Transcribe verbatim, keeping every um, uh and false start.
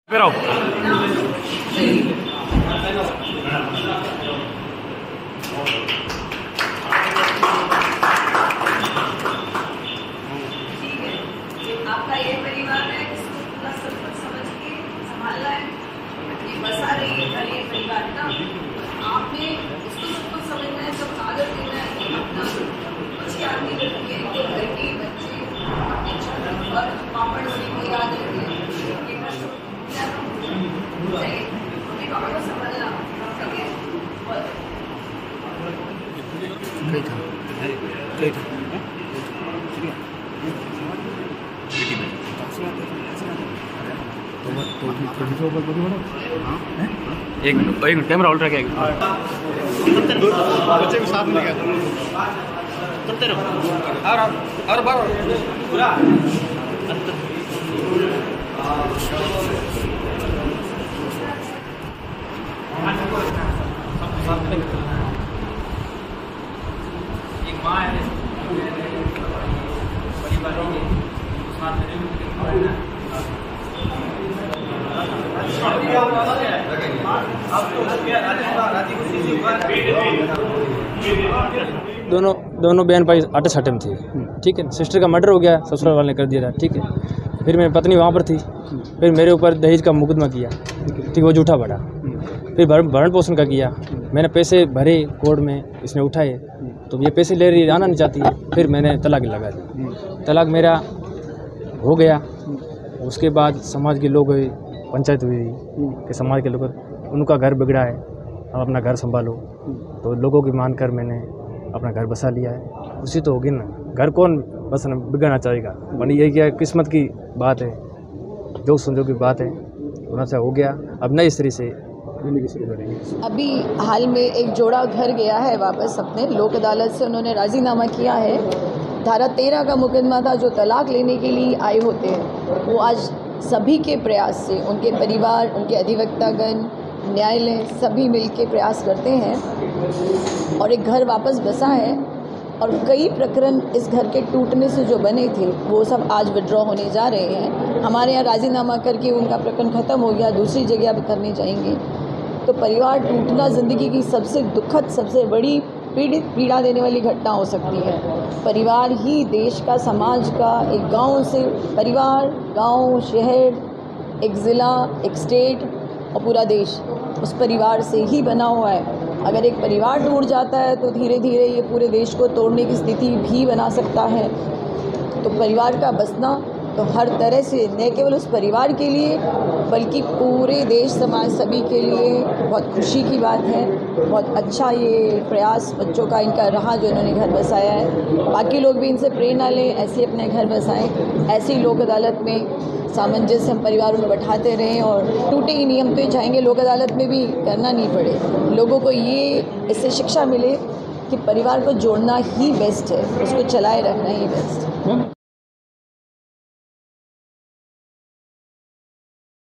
फिर आओ। आपका ये परिवार है, इसको पूरा सब कुछ समझ के संभालना है। ये बसा रही है घर, ये परिवार का आपने इसको सब कुछ समझना है, सब आदर देना है। अपना अच्छी आदमी रखिए, तो घर के बच्चे और पापड़ वाली को याद रखिए। पापा को संभालना, ठीक है? एक मिनट एक मिनट कैमरा उल्टा क्या बच्चे को साथ में लेकर करते रहो और और बार पूरा एक माँ है परिवार के साथ में दोनों दोनों बहन भाई आटे साटे में थे, ठीक है। सिस्टर का मर्डर हो गया, ससुराल वाले ने कर दिया था, ठीक है। फिर मेरी पत्नी वहाँ पर थी, फिर मेरे ऊपर दहेज का मुकदमा किया, ठीक, वो झूठा पड़ा। फिर भरण पोषण का किया, मैंने पैसे भरे कोर्ट में, इसने उठाए, तो ये पैसे ले रही आना नहीं चाहती है। फिर मैंने तलाक लगा दी। तलाक मेरा हो गया। उसके बाद समाज के लोग पंचायत हुई कि समाज के लोग उनका घर बिगड़ा है, अब अपना घर संभालो। तो लोगों की मानकर मैंने अपना घर बसा लिया है। उसी तो होगी ना, घर कौन बस बिगड़ना चाहेगा। बनी यही क्या किस्मत की बात है, जो संजोग की बात है, होना से हो गया। अब नई स्त्री से जिंदगी शुरू करेंगे। अभी हाल में एक जोड़ा घर गया है वापस अपने लोक अदालत से, उन्होंने राजीनामा किया है। धारा तेरह का मुकदमा था, जो तलाक लेने के लिए आए होते हैं, वो आज सभी के प्रयास से, उनके परिवार, उनके अधिवक्तागण, न्यायालय सभी मिलके प्रयास करते हैं और एक घर वापस बसा है। और कई प्रकरण इस घर के टूटने से जो बने थे, वो सब आज विड्रॉ होने जा रहे हैं। हमारे यहाँ राजीनामा करके उनका प्रकरण ख़त्म हो गया, दूसरी जगह पर करने जाएंगे। तो परिवार टूटना ज़िंदगी की सबसे दुखद, सबसे बड़ी पीड़ित पीड़ा देने वाली घटना हो सकती है। परिवार ही देश का, समाज का, एक गांव से परिवार, गांव, शहर, एक ज़िला, एक स्टेट और पूरा देश उस परिवार से ही बना हुआ है। अगर एक परिवार टूट जाता है तो धीरे धीरे ये पूरे देश को तोड़ने की स्थिति भी बना सकता है। तो परिवार का बसना तो हर तरह से न केवल उस परिवार के लिए बल्कि पूरे देश, समाज, सभी के लिए बहुत खुशी की बात है। बहुत अच्छा ये प्रयास बच्चों का इनका रहा जो इन्होंने घर बसाया है। बाकी लोग भी इनसे प्रेरणा लें, ऐसे अपने घर बसाएं। ऐसी लोक अदालत में सामंजस्य हम परिवारों में बैठाते रहें और टूटे ही नहीं। हम तो ये चाहेंगे लोक अदालत में भी करना नहीं पड़े, लोगों को ये इससे शिक्षा मिले कि परिवार को जोड़ना ही बेस्ट है, उसको चलाए रखना ही बेस्ट है।